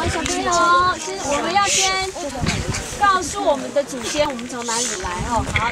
小朋友，我们要先告诉我们的祖先，我们从哪里来哦。好。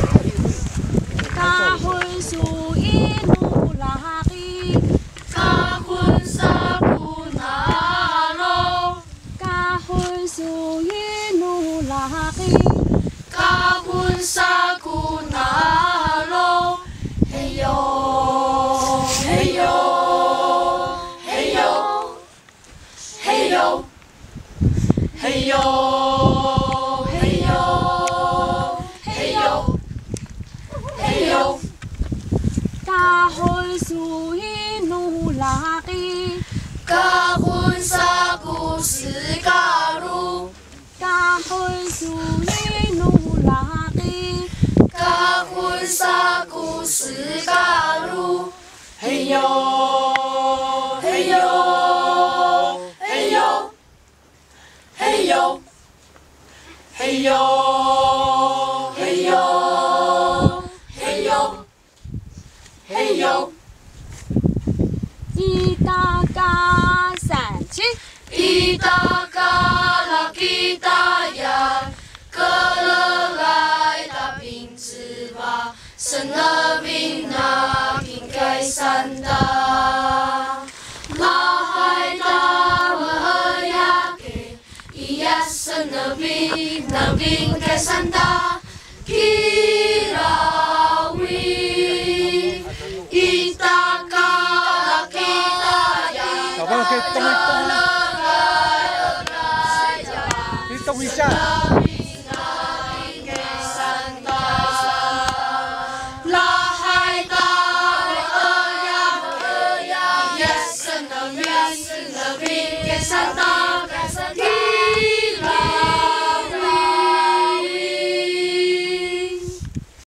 家婚树一路拉里， 家婚沙古那罗， 家婚树一路拉里， 家婚沙古那罗，嘿呦嘿呦嘿呦嘿呦嘿呦嘿呦嘿呦嘿呦。 家婚树一路拉里， 家婚沙古斯嘎鲁， 家婚树一路拉里， 家婚沙古斯嘎鲁，嘿呦嘿呦嘿呦嘿呦嘿呦嘿呦嘿呦嘿呦。 一大嘎三七， Kita kala kita ya kelalai tapi serba senabing na kingkai santa lahai ta mahayake iya senabing na kingkai santa kirawi kita kala kita ya 小朋友可以动一下。 Santa